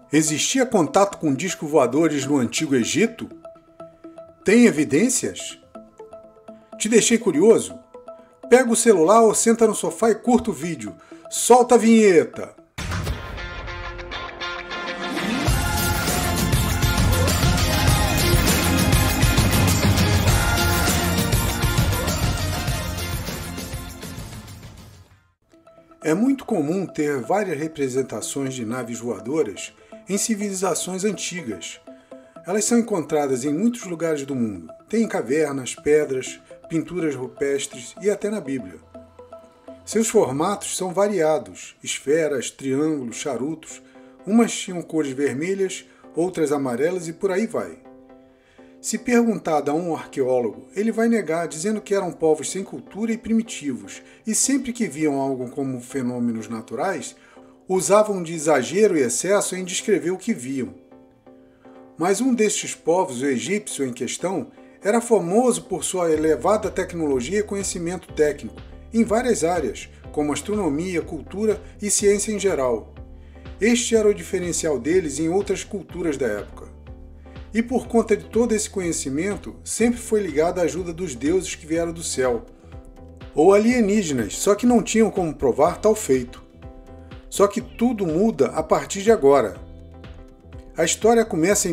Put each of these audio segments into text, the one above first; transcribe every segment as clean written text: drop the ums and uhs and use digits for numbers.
Existia contato com discos voadores no Antigo Egito? Tem evidências? Te deixei curioso? Pega o celular ou senta no sofá e curta o vídeo. Solta a vinheta! É muito comum ter várias representações de naves voadoras em civilizações antigas. Elas são encontradas em muitos lugares do mundo. Tem em cavernas, pedras, pinturas rupestres e até na Bíblia. Seus formatos são variados: esferas, triângulos, charutos. Umas tinham cores vermelhas, outras amarelas e por aí vai. Se perguntado a um arqueólogo, ele vai negar, dizendo que eram povos sem cultura e primitivos, e sempre que viam algo como fenômenos naturais, usavam de exagero e excesso em descrever o que viam. Mas um destes povos, o egípcio em questão, era famoso por sua elevada tecnologia e conhecimento técnico, em várias áreas, como astronomia, cultura e ciência em geral. Este era o diferencial deles em outras culturas da época. E por conta de todo esse conhecimento, sempre foi ligado à ajuda dos deuses que vieram do céu, ou alienígenas, só que não tinham como provar tal feito. Só que tudo muda a partir de agora. A história começa em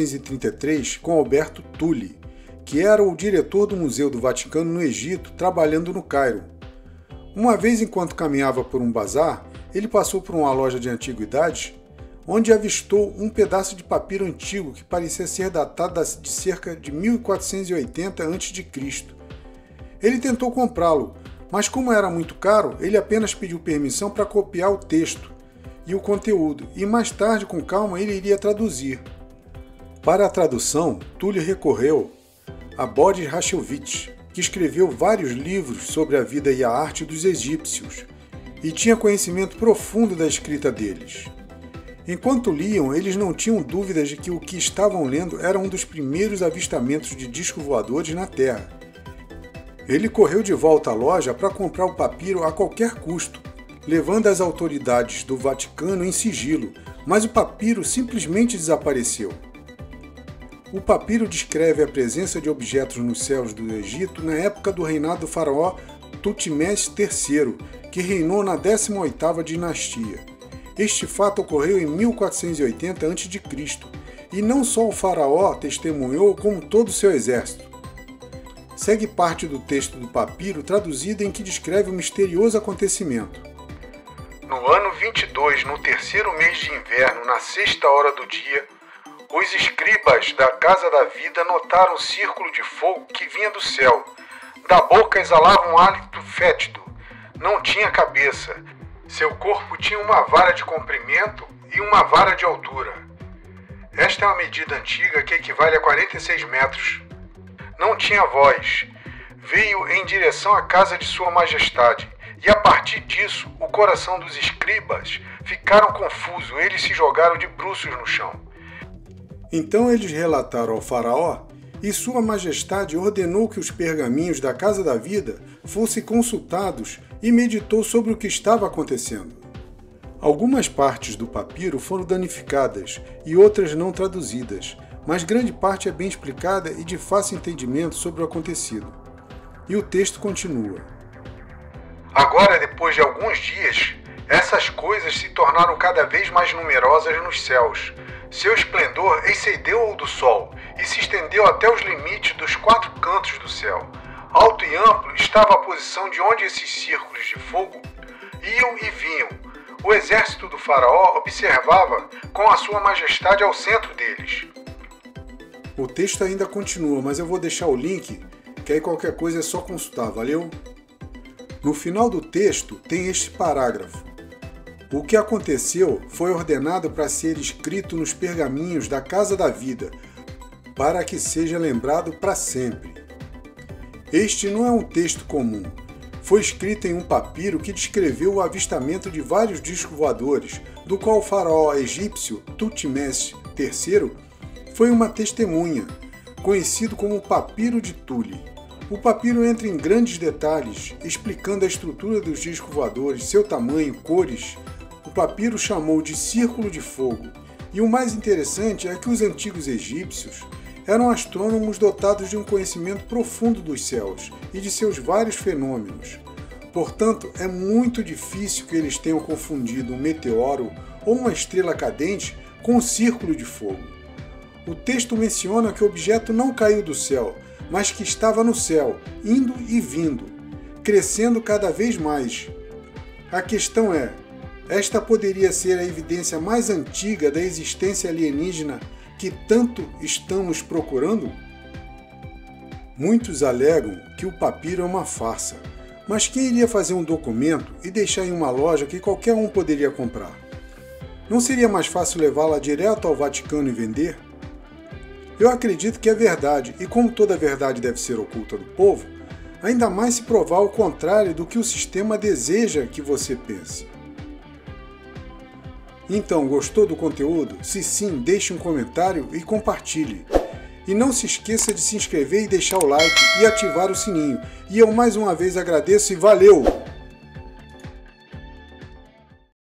1933 com Alberto Tulli, que era o diretor do Museu do Vaticano no Egito, trabalhando no Cairo. Uma vez, enquanto caminhava por um bazar, ele passou por uma loja de antiguidades, onde avistou um pedaço de papiro antigo que parecia ser datado de cerca de 1480 a.C. Ele tentou comprá-lo, mas como era muito caro, ele apenas pediu permissão para copiar o texto e o conteúdo, e mais tarde, com calma, ele iria traduzir. Para a tradução, Tulli recorreu a Boris Rachevitch, que escreveu vários livros sobre a vida e a arte dos egípcios, e tinha conhecimento profundo da escrita deles. Enquanto liam, eles não tinham dúvidas de que o que estavam lendo era um dos primeiros avistamentos de discos voadores na Terra. Ele correu de volta à loja para comprar o papiro a qualquer custo, levando as autoridades do Vaticano em sigilo, mas o papiro simplesmente desapareceu. O papiro descreve a presença de objetos nos céus do Egito na época do reinado do faraó Tutmés III, que reinou na 18ª dinastia. Este fato ocorreu em 1480 a.C., e não só o faraó testemunhou, como todo o seu exército. Segue parte do texto do papiro traduzido em que descreve o misterioso acontecimento. No ano 22, no terceiro mês de inverno, na 6ª hora do dia, os escribas da Casa da Vida notaram um círculo de fogo que vinha do céu. Da boca exalava um hálito fétido. Não tinha cabeça. Seu corpo tinha uma vara de comprimento e uma vara de altura. Esta é uma medida antiga que equivale a 46 metros. Não tinha voz. Veio em direção à casa de Sua Majestade, e a partir disso, o coração dos escribas ficaram confuso, eles se jogaram de bruços no chão. Então eles relataram ao faraó, e Sua Majestade ordenou que os pergaminhos da Casa da Vida fossem consultados e meditou sobre o que estava acontecendo. Algumas partes do papiro foram danificadas e outras não traduzidas, mas grande parte é bem explicada e de fácil entendimento sobre o acontecido. E o texto continua. Agora, depois de alguns dias, essas coisas se tornaram cada vez mais numerosas nos céus. Seu esplendor excedeu o do sol e se estendeu até os limites dos 4 cantos do céu. Alto e amplo estava a posição de onde esses círculos de fogo iam e vinham. O exército do faraó observava com a Sua Majestade ao centro deles. O texto ainda continua, mas eu vou deixar o link, que aí qualquer coisa é só consultar, valeu? No final do texto tem este parágrafo. O que aconteceu foi ordenado para ser escrito nos pergaminhos da Casa da Vida, para que seja lembrado para sempre. Este não é um texto comum. Foi escrito em um papiro que descreveu o avistamento de vários discos voadores, do qual o faraó egípcio Tutmés III foi uma testemunha, conhecido como o Papiro de Tulli. O papiro entra em grandes detalhes, explicando a estrutura dos discos voadores, seu tamanho, cores. O papiro chamou de Círculo de Fogo E o mais interessante é que os antigos egípcios eram astrônomos dotados de um conhecimento profundo dos céus e de seus vários fenômenos. Portanto, é muito difícil que eles tenham confundido um meteoro ou uma estrela cadente com um círculo de fogo. O texto menciona que o objeto não caiu do céu, mas que estava no céu, indo e vindo, crescendo cada vez mais. A questão é, esta poderia ser a evidência mais antiga da existência alienígena que tanto estamos procurando? Muitos alegam que o papiro é uma farsa, mas quem iria fazer um documento e deixar em uma loja que qualquer um poderia comprar? Não seria mais fácil levá-la direto ao Vaticano e vender? Eu acredito que é verdade, e como toda verdade deve ser oculta do povo, ainda mais se provar o contrário do que o sistema deseja que você pense. Então, gostou do conteúdo? Se sim, deixe um comentário e compartilhe. E não se esqueça de se inscrever e deixar o like e ativar o sininho. E eu mais uma vez agradeço e valeu!